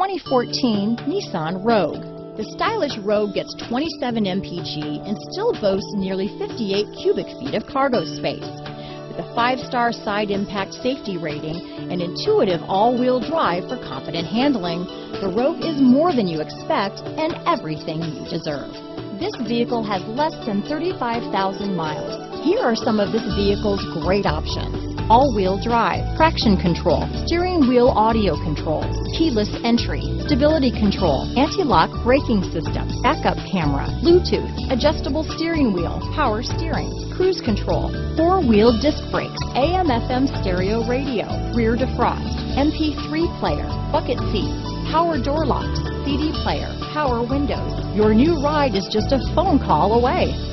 2014 Nissan Rogue. The stylish Rogue gets 27 mpg and still boasts nearly 58 cubic feet of cargo space. With a 5-star side impact safety rating and intuitive all-wheel drive for confident handling, the Rogue is more than you expect and everything you deserve. This vehicle has less than 35,000 miles. Here are some of this vehicle's great options: all-wheel drive, traction control, steering wheel audio controls, keyless entry, stability control, anti-lock braking system, backup camera, Bluetooth, adjustable steering wheel, power steering, cruise control, 4-wheel disc brakes, AM/FM stereo radio, rear defrost, MP3 player, bucket seats, power door locks, CD player, power windows. Your new ride is just a phone call away.